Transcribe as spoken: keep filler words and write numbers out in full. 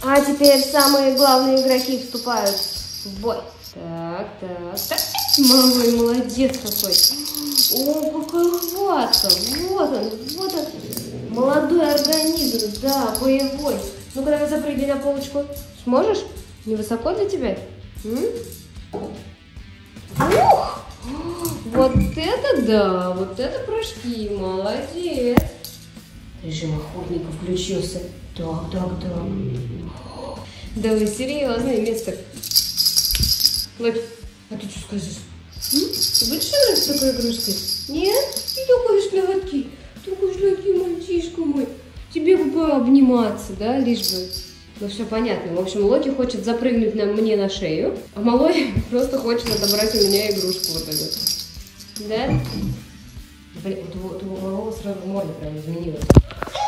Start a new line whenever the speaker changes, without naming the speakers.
А теперь самые главные игроки вступают в бой. Так, так, так. Малой, молодец какой. О, какая хватка. Вот он, вот он. Молодой организм, да, боевой. Ну-ка, давай запрыгни на полочку. Сможешь? Невысоко для тебя? М? Ух! Вот это да, вот это прыжки, молодец. Режим охотника включился. Так, так, так. Да вы серьезный, мистер. Локи, а ты что скажешь? М? Ты будешь играть с такой игрушкой? Нет? Ты такой шлягий, такой шлягий мальчишка мой. Тебе бы обниматься, да, лишь бы. Ну все понятно. В общем, Локи хочет запрыгнуть на мне на шею, а малой просто хочет отобрать у меня игрушку вот эту. Да? Блин, у того, у того малого сразу морда прям изменилась.